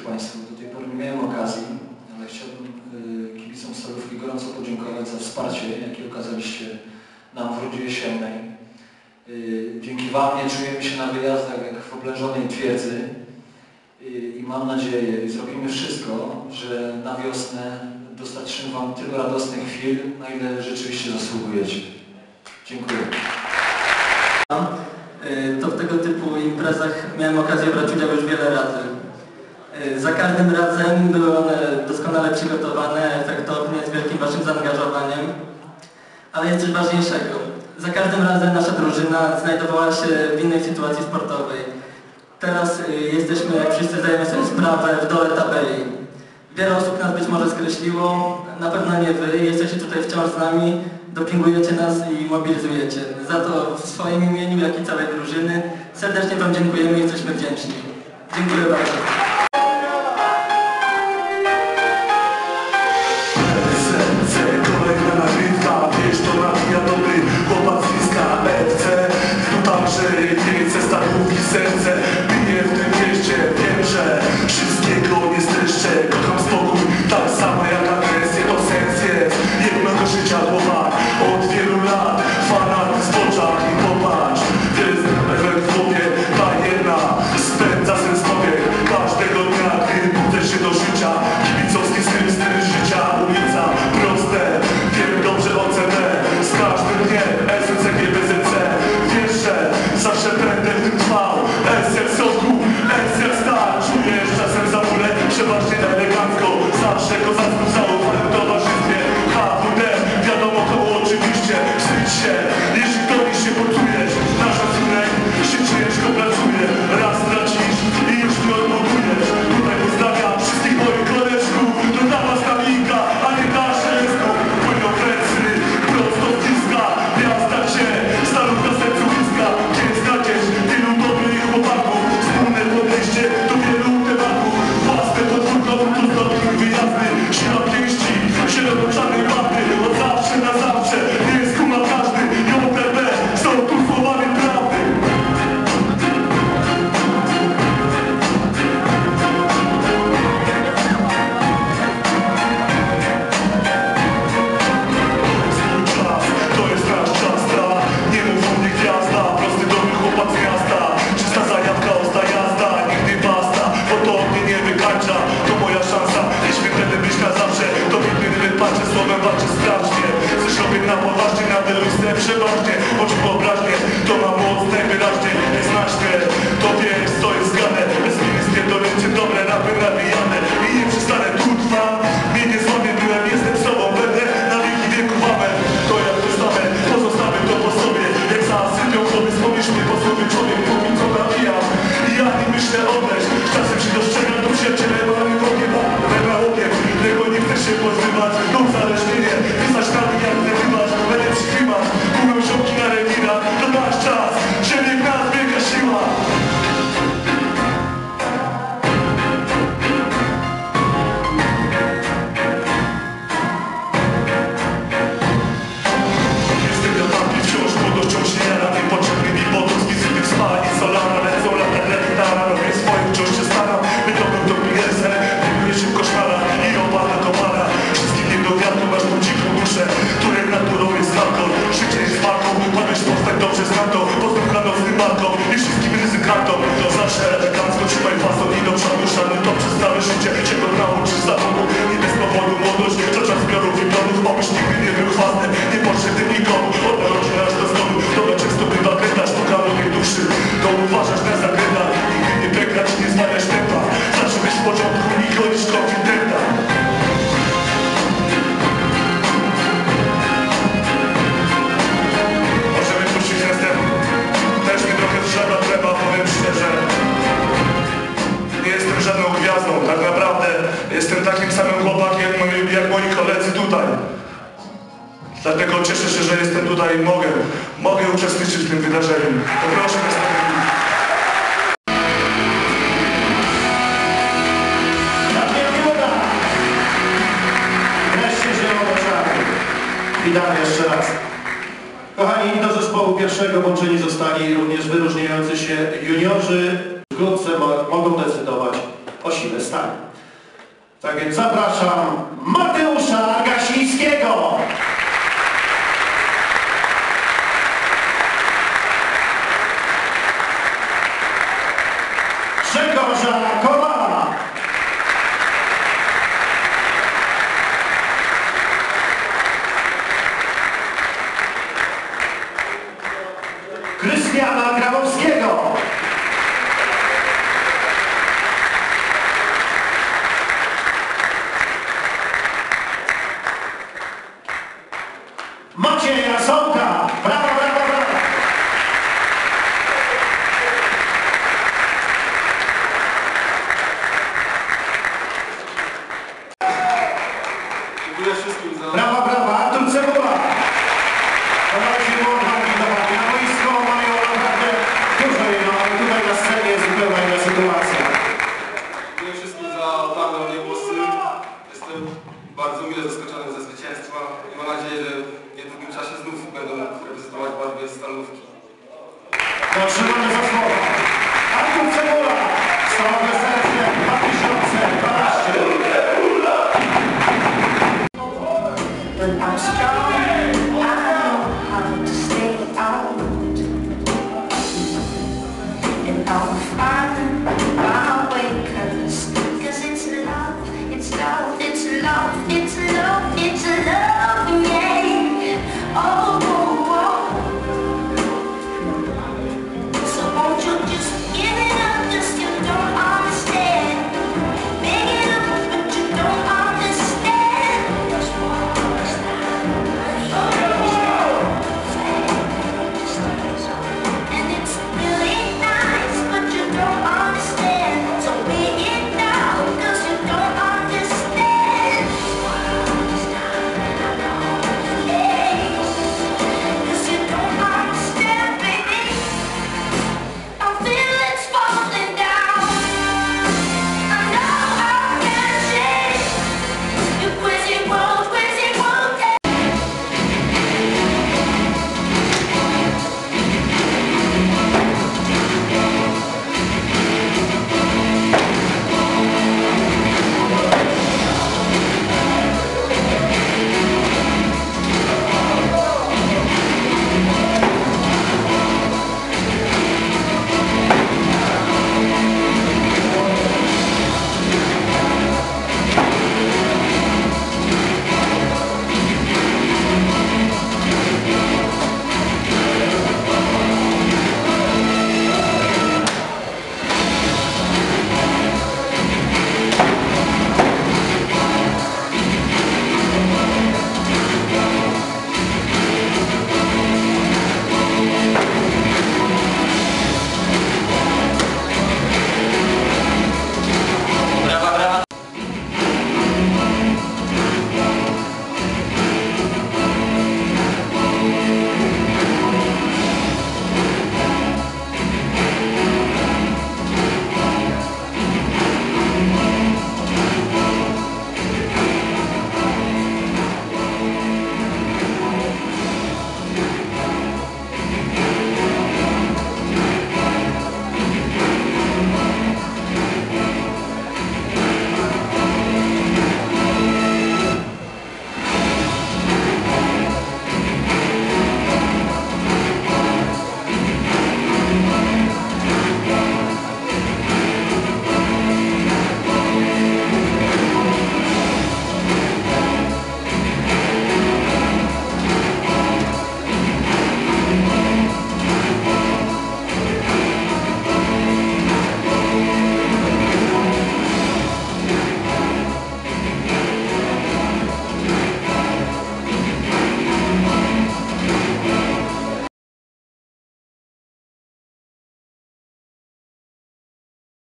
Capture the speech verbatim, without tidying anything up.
Państwu. Do tej pory nie miałem okazji, ale chciałbym kibicom Stalówki gorąco podziękować za wsparcie, jakie okazaliście nam w rundzie jesiennej. Dzięki Wam nie czujemy się na wyjazdach jak w oblężonej twierdzy i mam nadzieję, i zrobimy wszystko, że na wiosnę dostarczymy Wam tylu radosnych chwil, na ile rzeczywiście zasługujecie. Dziękuję. To w tego typu imprezach miałem okazję brać udział już wiele razy. Za każdym razem były one doskonale przygotowane, efektownie, z wielkim Waszym zaangażowaniem. Ale jest coś ważniejszego. Za każdym razem nasza drużyna znajdowała się w innej sytuacji sportowej. Teraz jesteśmy, jak wszyscy zdajemy sobie sprawę, w dole tabeli. Wiele osób nas być może skreśliło, na pewno nie Wy, jesteście tutaj wciąż z nami, dopingujecie nas i mobilizujecie. Za to w swoim imieniu, jak i całej drużyny serdecznie Wam dziękujemy i jesteśmy wdzięczni. Dziękuję bardzo. Serce bije w tym mieście, wiem, że wszystkiego nie streszczę. Kocham spokój, tak samo jak agresję, to sens jest jednego życia głowa. Od wielu lat fanatyzm w oczach i popatrz, wiele znajomych w głowie, ta jedna spędza sens powiek każdego dnia, gdy budzę się do życia. Kibicowski styl, styl życia, ulica, proste, wiem dobrze o C D. Z każdym dniem S N C G B Z C, wiesz, że zawsze będę w tym trwał. S L soku, S L star, czujesz czasem za murę, przeważnie elegancko, zawsze kozacko w zaufanym towarzystwie. H W D, wiadomo koło oczywiście, wstydź się, jeśli to mi się poczujesz. Nasz szacunek się ciężko pracuje, raz tracisz i już nie odbudujesz. Tutaj pozdrawiam wszystkich moich koleżków, to dla was ta liga, a nie nasze lesku. Płyną plecy, prosto z bliska, miasta cię, Stalówka sercu bliska. Gdzie znajdziesz tylu dobrych chłopaków, wspólne podejście do wielu tematów. Własne podwórko, to zdobnych wyjazdy, siła pięści, sierodoczany łapy, od zawsze na zawsze, nie skuma każdy. J P B są tu słowami prawdy. To jest nasz czas, ta, nie mów o mnie gwiazda, prosty dobry chłopak z miasta, czysta zajawka, osta jazda, nigdy basta, bo to mnie nie wykańcza, to moja szansa, nieśmiertelny być na zawsze, to nigdy patrzę, słowem walczę sprawdźnie, coś robię na poważnie, na deluxe przeważnie, bądź wyobraźnie, to ma moc najwyraźnie, nie znasz mnie, to wiesz, co jest zgane, bez miny spierdolnięcie, dobre rapy nawijane i nie przestanę, tu trwam, mnie nie złamie, byłem, jestem sobą, będę na wieki wieków, amen, to jak poznamy, pozostawię to po sobie, jak zasypią sobie, wspomnisz mnie po sobie, człowiek, póki co nawijam i ja nie myślę odejść, czasem się dostrzegam, tu się ciele, mam i pogiewa, lewa okiem, tego nie chcę się pozbywać, to uzależnienie, pisać rady jak nie wymasz, będę przykrywać, mówią ziomki na rewirach, to nasz czas, ziemię nas wielka siła. Jestem wiatrami wciąż, młodością się jaram, niepotrzebny mi potok z wizyty w spalni, solana, lecą lata, letara, robię swoje, wciąż się staram, by to był to pieniądze, wyjmuję się w koszmara i opada komara, wszystkim nie do wiatru, masz tą cichą duszę, której naturą jest hardcore, życie jest walką, pamięć powstań dobrze znam to, pozdrów nocnym marką i wszystkim ryzykantom, to zawsze elegancko, trzymaj fason i do przodu, szanuj to przez całe życie, czego nauczysz zawodu, nie bez powodu młodość, to czas zbiorów i plonów, obyś nigdy nie był chwastny, nie potrzebny nikomu, od narodzin aż do zgonu, to często bywa kręta, sztuka nowej duszy, to uważasz na zakręta, nigdy nie pękać, nie zwalać tempa, zawsze być w porządku i chodzisz konfidenta. Możemy puścić następny. Też mi trochę trzeba, trzeba, powiem szczerze. Nie jestem żadną gwiazdą, tak naprawdę jestem takim samym chłopakiem jak moi koledzy tutaj. Dlatego cieszę się, że jestem tutaj i mogę, mogę uczestniczyć w tym wydarzeniu. Poproszę następny. Witamy jeszcze raz. Kochani, do zespołu pierwszego włączeni zostali również wyróżniający się juniorzy. Wkrótce mogą decydować o siłę stali. Tak więc zapraszam Mateusza Gasińskiego. Grzegorza Kowala. Krystiana Grabowskiego. Macieja Sołka. Brawo, brawo, brawo. Dziękuję wszystkim za... Brawa, brawa, Artur Cebula. Polacy mogą widować. Na boisko mają naprawdę dużo jedno, ale tutaj na scenie jest zupełnie inna sytuacja. Dziękuję wszystkim za oddane mnie głosy. Jestem bardzo mile zaskoczony ze zwycięstwa i mam nadzieję, że w niedługim czasie znów będę mógł reprezentować barwy Stalówki. Otrzymamy